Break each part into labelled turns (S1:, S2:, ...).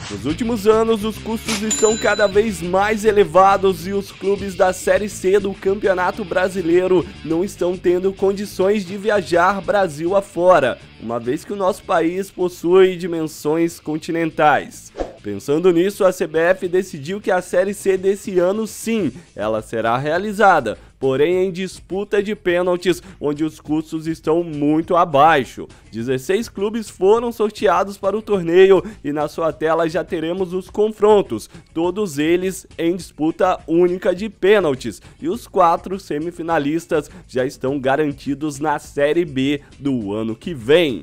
S1: Nos últimos anos, os custos estão cada vez mais elevados e os clubes da Série C do Campeonato Brasileiro não estão tendo condições de viajar Brasil afora, uma vez que o nosso país possui dimensões continentais. Pensando nisso, a CBF decidiu que a Série C desse ano, sim, ela será realizada, porém em disputa de pênaltis, onde os custos estão muito abaixo. 16 clubes foram sorteados para o torneio e na sua tela já teremos os confrontos, todos eles em disputa única de pênaltis, e os 4 semifinalistas já estão garantidos na Série B do ano que vem.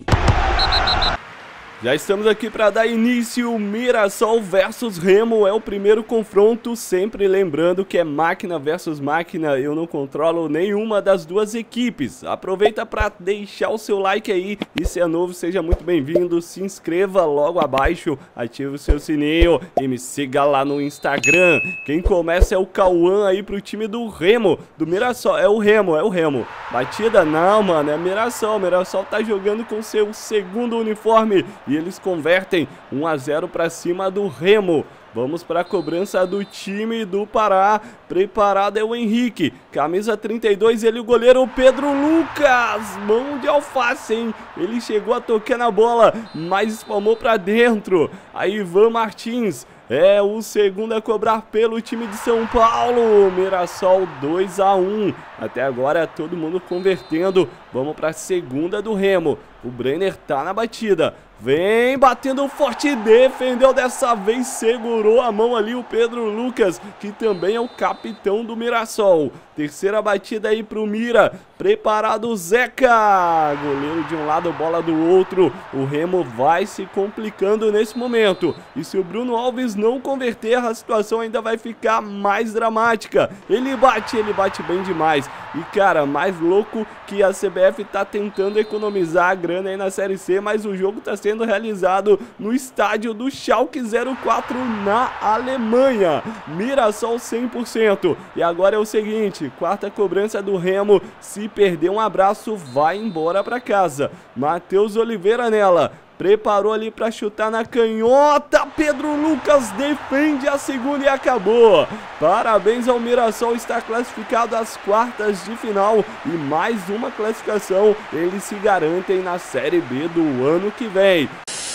S1: Já estamos aqui para dar início. Mirassol versus Remo é o primeiro confronto, sempre lembrando que é máquina versus máquina, eu não controlo nenhuma das duas equipes. Aproveita para deixar o seu like aí, e se é novo seja muito bem-vindo, se inscreva logo abaixo, ative o seu sininho e me siga lá no Instagram. Quem começa é o Cauã aí pro time do Remo, do Mirassol, é o Remo. Batida não, mano, é Mirassol, Mirassol tá jogando com seu segundo uniforme e eles convertem 1 a 0 para cima do Remo. Vamos para a cobrança do time do Pará. Preparado é o Henrique. Camisa 32, ele o goleiro Pedro Lucas. Mão de alface, hein? Ele chegou a tocar na bola, mas espalmou para dentro. Aí Ivan Martins é o segundo a cobrar pelo time de São Paulo. Mirassol 2 a 1. Até agora todo mundo convertendo. Vamos para a segunda do Remo. O Brenner tá na batida. Vem batendo forte, defendeu dessa vez, segurou a mão ali o Pedro Lucas, que também é o capitão do Mirassol. Terceira batida aí pro Mira, preparado o Zeca, goleiro de um lado, bola do outro. O Remo vai se complicando nesse momento, e se o Bruno Alves não converter, a situação ainda vai ficar mais dramática. Ele bate bem demais. E cara, mais louco que a CBF tá tentando economizar a grana aí na Série C, mas o jogo tá sendo realizado no estádio do Schalke 04 na Alemanha. Mirassol 100%. E agora é o seguinte, quarta cobrança do Remo, se perder um abraço, vai embora pra casa. Matheus Oliveira nela. Preparou ali para chutar na canhota, Pedro Lucas defende a segunda e acabou. Parabéns ao Mirassol, está classificado às quartas de final e mais uma classificação, eles se garantem na Série B do ano que vem.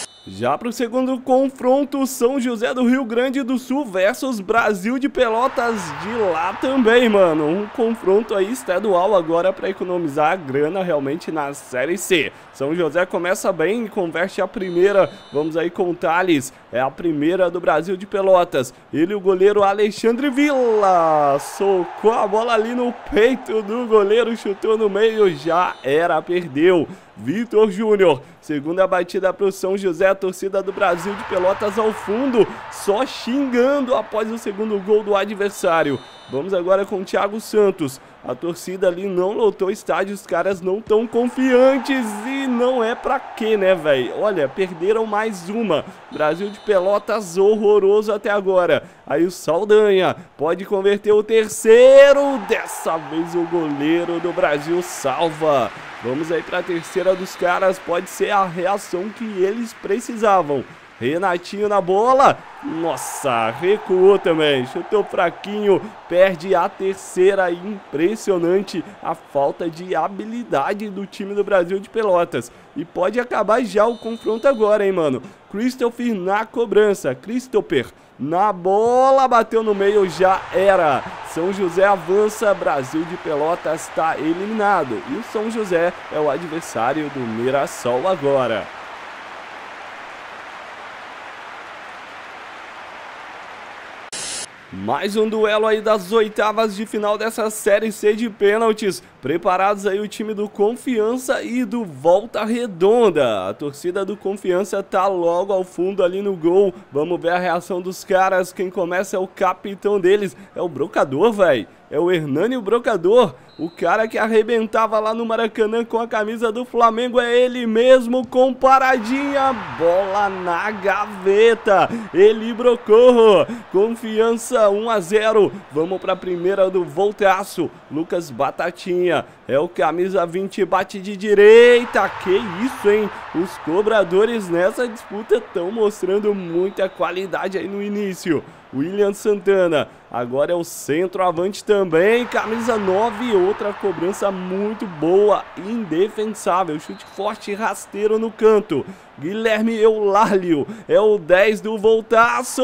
S1: Já para o segundo confronto, São José do Rio Grande do Sul versus Brasil de Pelotas de lá também, mano. Um confronto aí estadual agora para economizar a grana realmente na Série C. São José começa bem e converte a primeira, vamos aí com o Thales, é a primeira do Brasil de Pelotas. Ele, o goleiro Alexandre Villa, socou a bola ali no peito do goleiro, chutou no meio, já era, perdeu. Vitor Júnior, segunda batida para o São José, a torcida do Brasil de Pelotas ao fundo, só xingando após o segundo gol do adversário. Vamos agora com o Thiago Santos. A torcida ali não lotou o estádio, os caras não tão confiantes e não é pra quê, né, velho? Olha, perderam mais uma. Brasil de Pelotas horroroso até agora. Aí o Saldanha pode converter o terceiro. Dessa vez o goleiro do Brasil salva. Vamos aí pra terceira dos caras, pode ser a reação que eles precisavam. Renatinho na bola, nossa, recuou também, chutou fraquinho, perde a terceira, impressionante a falta de habilidade do time do Brasil de Pelotas. E pode acabar já o confronto agora, hein, mano. Christopher na cobrança, Christopher na bola, bateu no meio, já era. São José avança, Brasil de Pelotas está eliminado. E o São José é o adversário do Mirassol agora. Mais um duelo aí das oitavas de final dessa Série C de pênaltis. Preparados aí o time do Confiança e do Volta Redonda. A torcida do Confiança tá logo ao fundo ali no gol. Vamos ver a reação dos caras. Quem começa é o capitão deles. É o Brocador, velho. É o Hernani Brocador. O cara que arrebentava lá no Maracanã com a camisa do Flamengo é ele mesmo, com paradinha, bola na gaveta, ele brocou, Confiança 1 a 0, vamos para a primeira do Voltaço, Lucas Batatinha, É o camisa 20, bate de direita. Que isso, hein? Os cobradores nessa disputa estão mostrando muita qualidade aí no início. William Santana, agora é o centroavante também, camisa 9, outra cobrança muito boa, indefensável, chute forte, rasteiro no canto. Guilherme Eulálio é o 10 do Voltaço.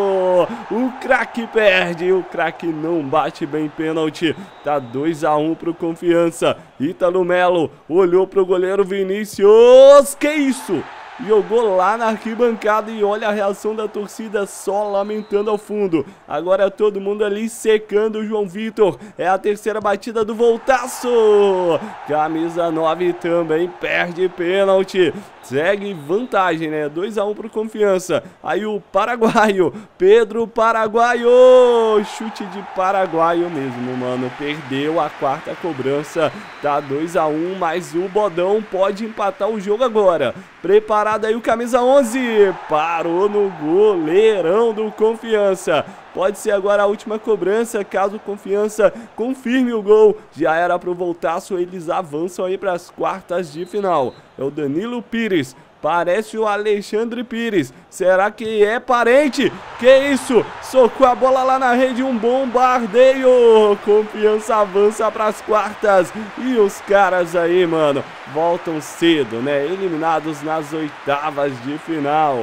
S1: O craque perde, o craque não bate bem pênalti. Tá 2-1 pro Confiança. Ítalo Melo olhou pro goleiro Vinícius. Que isso? Jogou lá na arquibancada e olha a reação da torcida só lamentando ao fundo. Agora todo mundo ali secando o João Vitor. É a terceira batida do Voltaço. Camisa 9 também perde pênalti. Segue vantagem, né? 2-1 pro Confiança. Aí o paraguaio, Pedro Paraguaio. Chute de paraguaio mesmo, mano. Perdeu a quarta cobrança. Tá 2-1, mas o Bodão pode empatar o jogo agora. Preparado aí o camisa 11. Parou no goleirão do Confiança. Pode ser agora a última cobrança, caso o Confiança confirme o gol. Já era pro Voltaço, eles avançam aí para as quartas de final. É o Danilo Pires, parece o Alexandre Pires. Será que é parente? Que isso? Socou a bola lá na rede, um bombardeio. Confiança avança para as quartas. E os caras aí, mano, voltam cedo, né? Eliminados nas oitavas de final.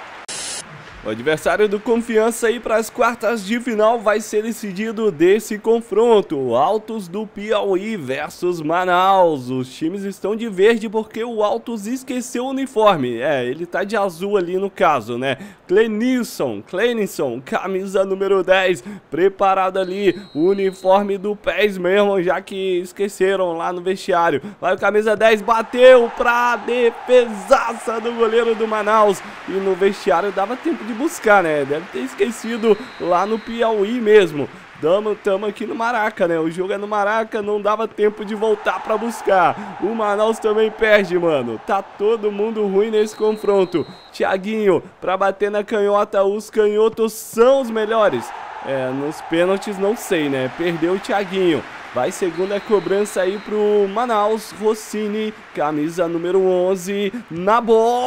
S1: O adversário do Confiança aí para as quartas de final vai ser decidido desse confronto. Altos do Piauí versus Manaus. Os times estão de verde porque o Altos esqueceu o uniforme. É, ele tá de azul ali no caso, né? Clenilson, camisa número 10, preparado ali, o uniforme do PES mesmo, já que esqueceram lá no vestiário. Vai o camisa 10, bateu pra defesaça do goleiro do Manaus. E no vestiário dava tempo de buscar, né? Deve ter esquecido lá no Piauí mesmo. Tamo aqui no Maraca, né? O jogo é no Maraca, não dava tempo de voltar pra buscar. O Manaus também perde, mano. Tá todo mundo ruim nesse confronto. Thiaguinho pra bater na canhota. Os canhotos são os melhores. É, nos pênaltis não sei, né? Perdeu o Thiaguinho. Vai segunda cobrança aí pro Manaus. Rossini, camisa número 11, na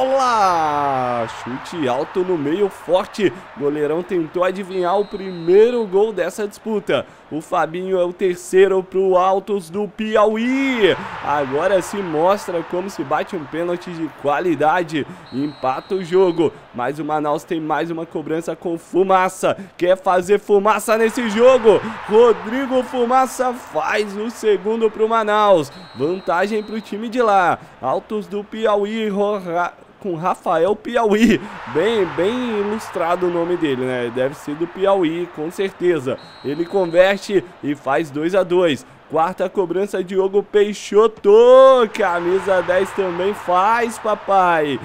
S1: bola. Chute alto no meio, forte. Goleirão tentou adivinhar o primeiro gol dessa disputa. O Fabinho é o terceiro pro Altos do Piauí. Agora se mostra como se bate um pênalti de qualidade. Empata o jogo. Mas o Manaus tem mais uma cobrança com Fumaça. Quer fazer fumaça nesse jogo? Rodrigo Fumaça faz o segundo pro Manaus. Vantagem pro time de lá. Altos do Piauí com Rafael Piauí. Bem ilustrado o nome dele, né? Deve ser do Piauí, com certeza. Ele converte e faz 2-2. Quarta cobrança, Diogo Peixoto. Camisa 10 também faz, papai.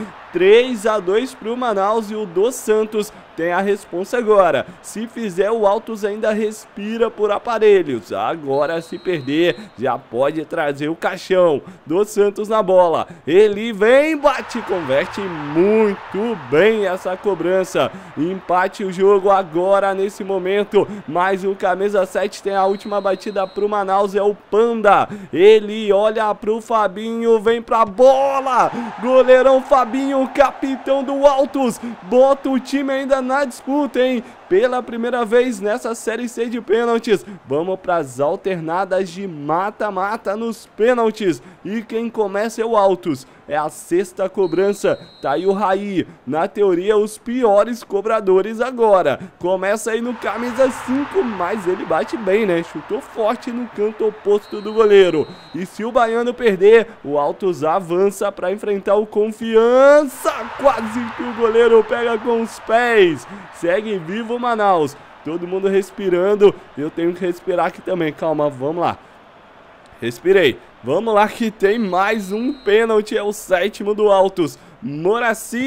S1: 3-2 pro Manaus e o Dos Santos tem a responsa agora. Se fizer, o Altos ainda respira por aparelhos. Agora, se perder, já pode trazer o caixão. Dos Santos na bola. Ele vem, bate, converte muito bem essa cobrança. Empate o jogo agora, nesse momento. Mas o camisa 7 tem a última batida pro Manaus, é o Panda. Ele olha pro Fabinho, vem pra bola. Goleirão Fabinho, capitão do Altos, bota o time ainda na disputa, hein? Pela primeira vez nessa Série C de pênaltis. Vamos para as alternadas de mata-mata nos pênaltis. E quem começa é o Altos. É a sexta cobrança. Tá aí o Raí. Na teoria, os piores cobradores agora. Começa aí no camisa 5, mas ele bate bem, né? Chutou forte no canto oposto do goleiro. E se o Baiano perder, o Altos avança para enfrentar o Confiança. Quase que o goleiro pega com os pés. Segue vivo Manaus, todo mundo respirando. Eu tenho que respirar aqui também, calma, vamos lá. Respirei, vamos lá que tem mais um pênalti, é o 7º do Altos. Moraci,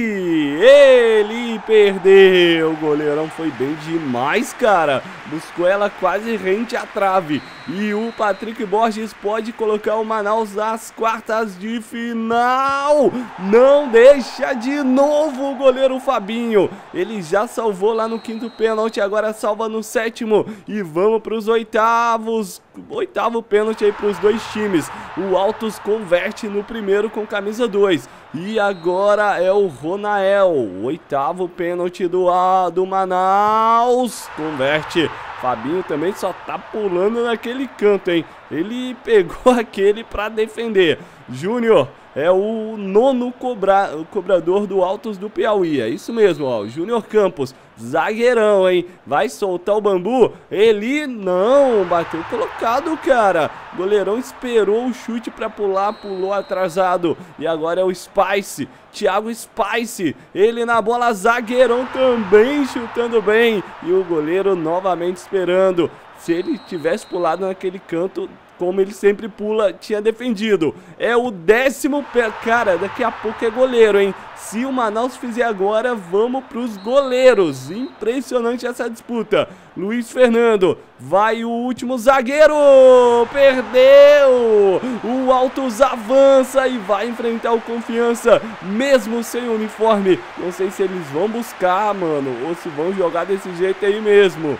S1: ele perdeu. O goleirão foi bem demais, cara. Buscou ela quase rente à trave. E o Patrick Borges pode colocar o Manaus nas quartas de final. Não deixa de novo o goleiro Fabinho. Ele já salvou lá no 5º pênalti, agora salva no 7º. E vamos para os oitavos. oitavo pênalti aí para os dois times. O Altos converte no primeiro com camisa 2. E agora é o Ronael, oitavo pênalti do Manaus, converte. Fabinho também só tá pulando naquele canto, hein? Ele pegou aquele para defender. Júnior é o nono cobrador do Altos do Piauí. É isso mesmo, ó. Júnior Campos, zagueirão, hein? Vai soltar o bambu? Ele não, bateu colocado, cara. Goleirão esperou o chute para pular, pulou atrasado. E agora é o Spice, Thiago Spice. Ele na bola, zagueirão também chutando bem. E o goleiro novamente esperando. Se ele tivesse pulado naquele canto, como ele sempre pula, tinha defendido. É o 10º pé. Cara, daqui a pouco é goleiro, hein? Se o Manaus fizer agora, vamos pros goleiros. Impressionante essa disputa. Luiz Fernando, vai o último zagueiro. Perdeu. O Altos avança e vai enfrentar o Confiança, mesmo sem uniforme. Não sei se eles vão buscar, mano, ou se vão jogar desse jeito aí mesmo.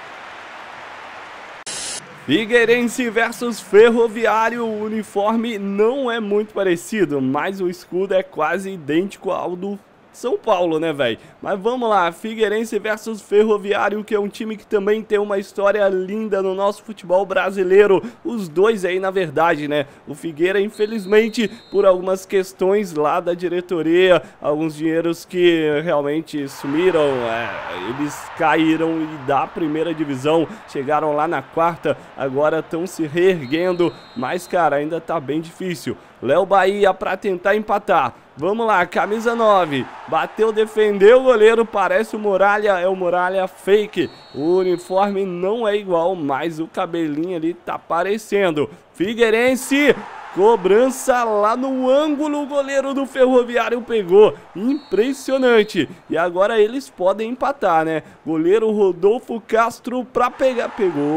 S1: Figueirense versus Ferroviário, o uniforme não é muito parecido, mas o escudo é quase idêntico ao do São Paulo, né, velho? Mas vamos lá, Figueirense versus Ferroviário, que é um time que também tem uma história linda no nosso futebol brasileiro. Os dois aí, na verdade, né? O Figueira, infelizmente, por algumas questões lá da diretoria, alguns dinheiros que realmente sumiram, eles caíram e da primeira divisão, chegaram lá na quarta, agora estão se reerguendo, mas, cara, ainda tá bem difícil. Léo Bahia para tentar empatar. Vamos lá, camisa 9. Bateu, defendeu o goleiro. Parece o Muralha. É o Muralha fake. O uniforme não é igual, mas o cabelinho ali tá aparecendo. Figueirense. Cobrança lá no ângulo. O goleiro do Ferroviário pegou. Impressionante. E agora eles podem empatar, né? Goleiro Rodolfo Castro para pegar.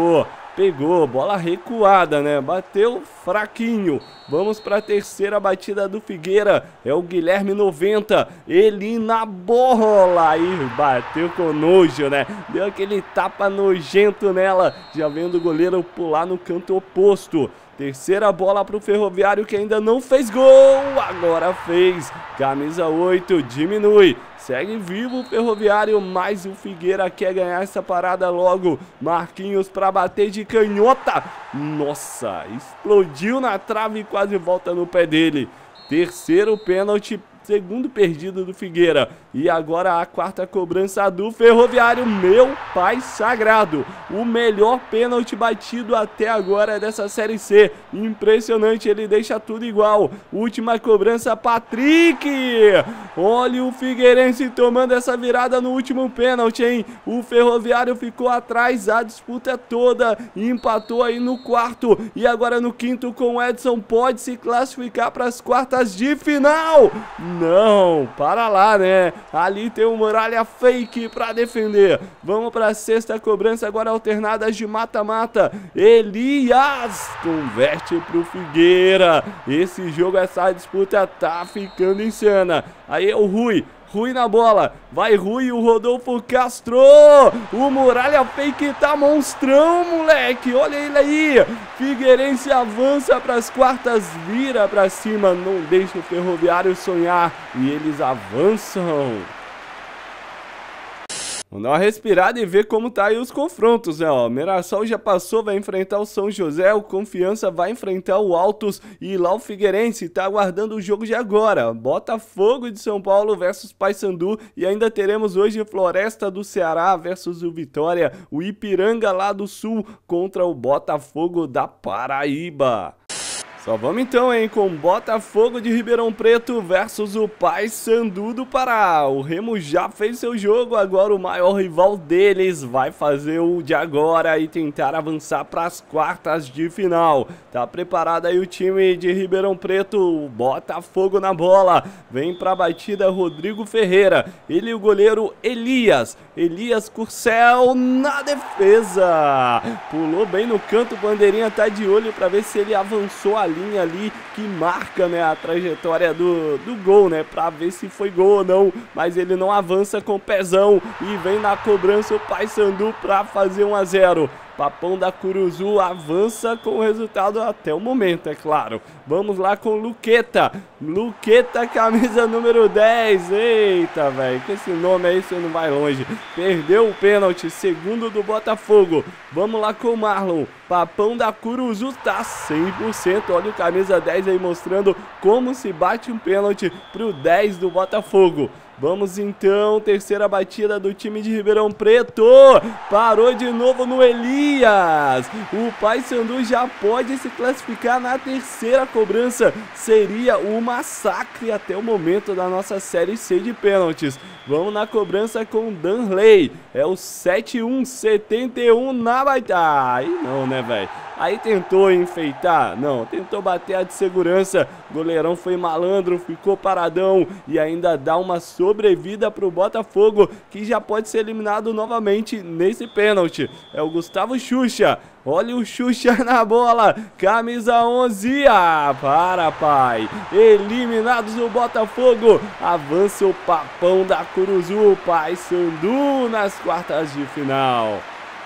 S1: Pegou, bola recuada, né? Bateu fraquinho. Vamos para a terceira batida do Figueira. É o Guilherme 90. Ele na bola. Aí bateu com nojo, né? Deu aquele tapa nojento nela. Já vendo o goleiro pular no canto oposto. Terceira bola para o Ferroviário, que ainda não fez gol. Agora fez. Camisa 8 diminui. Segue vivo o Ferroviário, mas o Figueira quer ganhar essa parada logo. Marquinhos para bater de canhota. Nossa, explodiu na trave e quase volta no pé dele. Terceiro pênalti, segundo perdido do Figueira. E agora a quarta cobrança do Ferroviário. Meu pai sagrado. O melhor pênalti batido até agora dessa Série C. Impressionante, ele deixa tudo igual. Última cobrança, Patrick. Olha o Figueirense tomando essa virada no último pênalti, hein? O Ferroviário ficou atrás a disputa toda e empatou aí no quarto. E agora no quinto com o Edson pode se classificar para as quartas de final. Não, para lá, né? Ali tem o Muralha fake para defender. Vamos para a sexta cobrança, agora alternadas de mata-mata. Elias converte pro Figueira. Esse jogo, essa disputa tá ficando insana. Aí é o Rui na bola, vai Rui, o Rodolfo Castro, o Muralha fake tá monstrão, moleque, olha ele aí. Figueirense avança para as quartas, vira para cima, não deixa o Ferroviário sonhar e eles avançam. Vamos dar uma respirada e ver como tá aí os confrontos, né, ó. Mirassol já passou, vai enfrentar o São José, o Confiança vai enfrentar o Altos e lá o Figueirense tá aguardando o jogo de agora. Botafogo de São Paulo versus Paysandu e ainda teremos hoje Floresta do Ceará versus o Vitória, o Ipiranga lá do Sul contra o Botafogo da Paraíba. Só vamos então, hein, com Botafogo de Ribeirão Preto versus o Paysandu do Pará. O Remo já fez seu jogo, agora o maior rival deles vai fazer o de agora e tentar avançar para as quartas de final. Tá preparado aí o time de Ribeirão Preto, o Botafogo na bola. Vem para a batida Rodrigo Ferreira, ele e o goleiro Elias Curcel na defesa. Pulou bem no canto, o bandeirinha tá de olho para ver se ele avançou a linha ali que marca, né, a trajetória do gol, né, pra ver se foi gol ou não, mas ele não avança com o pezão e vem na cobrança o Paysandu pra fazer 1 a 0. Papão da Curuzu avança com o resultado até o momento, é claro. Vamos lá com Luqueta. Luqueta, camisa número 10. Eita, velho, com esse nome aí você não vai longe. Perdeu o pênalti, segundo do Botafogo. Vamos lá com o Marlon. Papão da Curuzu tá 100%. Olha o camisa 10 aí mostrando como se bate um pênalti pro 10 do Botafogo. Vamos então, terceira batida do time de Ribeirão Preto. Parou de novo no Elias. O Paysandu já pode se classificar na terceira cobrança. Seria um massacre até o momento da nossa Série C de pênaltis. Vamos na cobrança com Danley. É o 7-1-71 na baita. Aí não, né, velho? Aí tentou enfeitar, não, tentou bater a de segurança, goleirão foi malandro, ficou paradão e ainda dá uma sobrevida pro Botafogo, que já pode ser eliminado novamente nesse pênalti. É o Gustavo Xuxa, olha o Xuxa na bola, camisa 11, para pai, eliminados o Botafogo, avança o Papão da Curuzu, Paysandu nas quartas de final.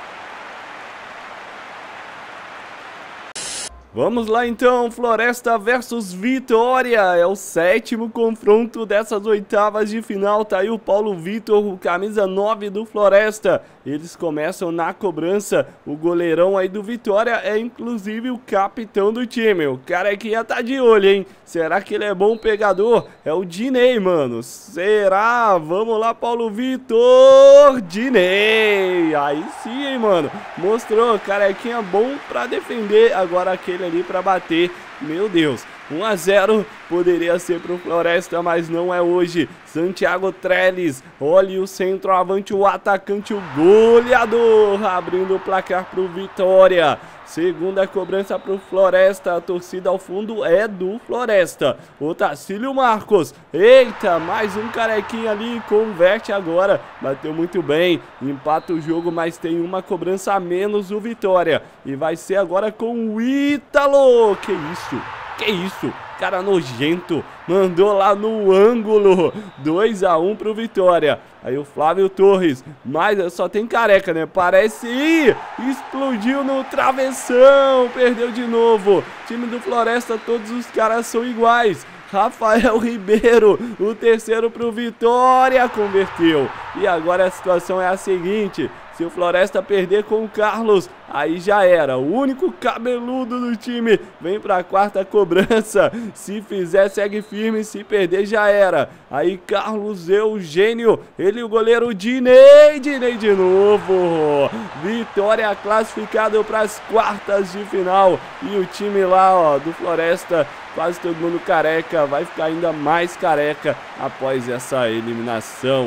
S1: Vamos lá então, Floresta versus Vitória, é o 7º confronto dessas oitavas de final, tá aí o Paulo Vitor, o camisa 9 do Floresta, eles começam na cobrança, o goleirão aí do Vitória é inclusive o capitão do time, o carequinha tá de olho, hein, será que ele é bom pegador? É o Dinei, mano, será? Vamos lá, Paulo Vitor, Dinei, aí sim, hein, mano, mostrou, carequinha bom pra defender, agora aquele ali para bater, meu Deus, 1-0, poderia ser pro Floresta, mas não é hoje. Santiago Trellis, olha o centroavante, o atacante, o goleador, abrindo o placar pro Vitória. Segunda cobrança pro Floresta, a torcida ao fundo é do Floresta. O Tacílio Marcos, eita, mais um carequinha ali, converte agora, bateu muito bem, empata o jogo, mas tem uma cobrança a menos o Vitória. E vai ser agora com o Ítalo, que isso? Cara nojento, mandou lá no ângulo, 2-1 pro Vitória. Aí o Flávio Torres, mas só tem careca, né? Parece, explodiu no travessão, perdeu de novo. Time do Floresta, todos os caras são iguais. Rafael Ribeiro, o terceiro pro Vitória, converteu. E agora a situação é a seguinte, se o Floresta perder com o Carlos, aí já era, o único cabeludo do time, vem pra quarta cobrança, se fizer segue firme, se perder já era. Aí Carlos Eugênio, ele o goleiro Dinei de novo, Vitória classificado para as quartas de final, e o time lá, ó, do Floresta, quase todo mundo careca, vai ficar ainda mais careca após essa eliminação.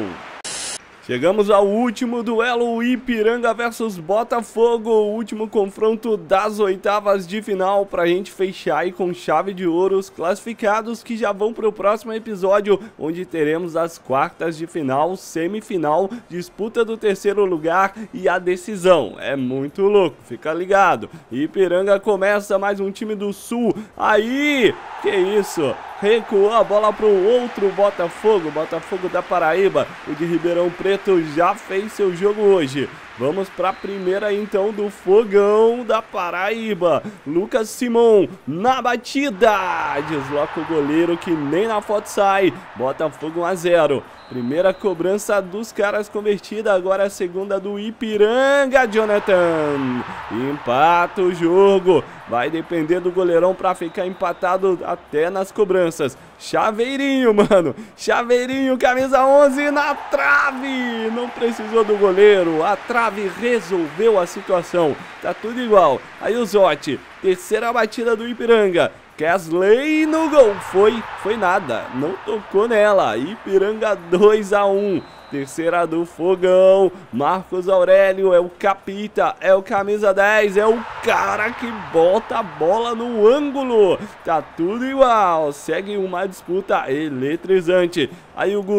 S1: Chegamos ao último duelo, Ipiranga versus Botafogo, o último confronto das oitavas de final, pra gente fechar aí com chave de ouro os classificados que já vão pro próximo episódio, onde teremos as quartas de final, semifinal, disputa do terceiro lugar e a decisão. É muito louco, fica ligado. Ipiranga começa, mais um time do Sul, aí, que isso? Recuou a bola para o outro Botafogo da Paraíba, o de Ribeirão Preto já fez seu jogo hoje. Vamos para a primeira então do Fogão da Paraíba, Lucas Simon na batida, desloca o goleiro que nem na foto sai, Botafogo 1-0. Primeira cobrança dos caras convertida, agora a segunda do Ipiranga, Jonathan. Empata o jogo, vai depender do goleirão para ficar empatado até nas cobranças. Chaveirinho, mano, Chaveirinho, camisa 11 na trave, não precisou do goleiro, a trave resolveu a situação, tá tudo igual. Aí o Zotti, terceira batida do Ipiranga. Kesley no gol, foi nada, não tocou nela, Ipiranga 2-1, terceira do Fogão, Marcos Aurélio é o capita, é o camisa 10, é o cara que bota a bola no ângulo, tá tudo igual, segue uma disputa eletrizante, aí o Guti,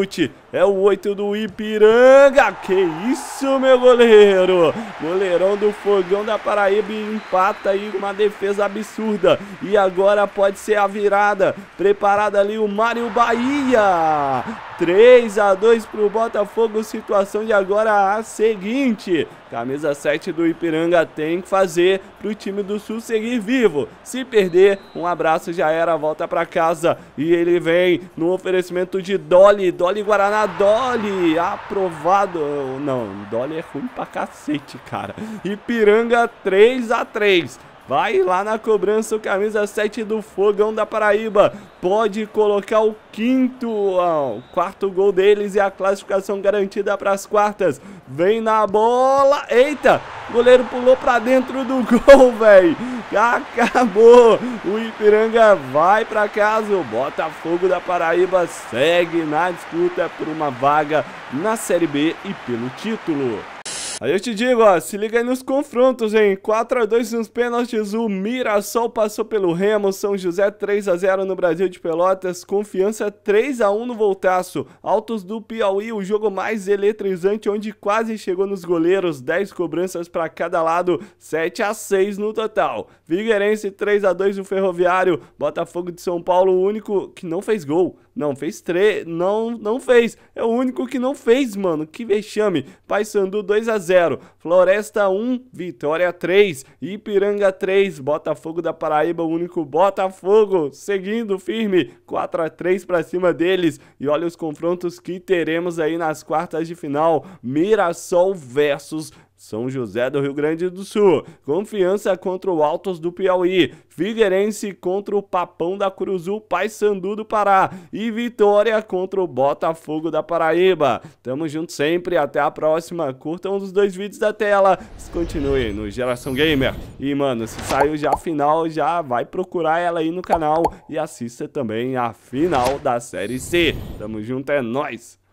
S1: É o 8 do Ipiranga. Que isso, meu goleiro. Goleirão do Fogão da Paraíba empata aí com uma defesa absurda. E agora pode ser a virada. Preparado ali o Mário Bahia. 3-2 pro Botafogo. Situação de agora a seguinte. Camisa 7 do Ipiranga tem que fazer pro time do Sul seguir vivo. Se perder, um abraço, já era, volta pra casa. E ele vem no oferecimento de Dolly. Dolly Guaraná, Dolly. Aprovado. Não, Dolly é ruim pra cacete, cara. Ipiranga 3-3. Vai lá na cobrança o camisa 7 do Fogão da Paraíba. Pode colocar o quarto gol deles e a classificação garantida para as quartas. Vem na bola. Eita, o goleiro pulou para dentro do gol, velho. Acabou. O Ipiranga vai para casa. O Botafogo da Paraíba segue na disputa por uma vaga na Série B e pelo título. Aí eu te digo, ó, se liga aí nos confrontos, hein? 4-2 nos pênaltis, o Mirassol passou pelo Remo, São José 3-0 no Brasil de Pelotas, Confiança 3-1 no Voltaço, Altos do Piauí, o jogo mais eletrizante, onde quase chegou nos goleiros, 10 cobranças para cada lado, 7-6 no total. Figueirense 3-2 no Ferroviário, Botafogo de São Paulo, o único que não fez gol. Não, fez 3, não fez, é o único que não fez, mano, que vexame. Paysandu 2-0, Floresta 1, Vitória 3, Ipiranga 3, Botafogo da Paraíba, o único Botafogo, seguindo firme, 4-3 pra cima deles. E olha os confrontos que teremos aí nas quartas de final, Mirassol versus São José do Rio Grande do Sul, Confiança contra o Altos do Piauí, Figueirense contra o Papão da Curuzu, Paysandu do Pará e Vitória contra o Botafogo da Paraíba. Tamo junto sempre, até a próxima. Curtam um dos 2 vídeos da tela, continue no Geração Gamer. E mano, se saiu já a final, já vai procurar ela aí no canal e assista também a final da Série C. Tamo junto, é nóis!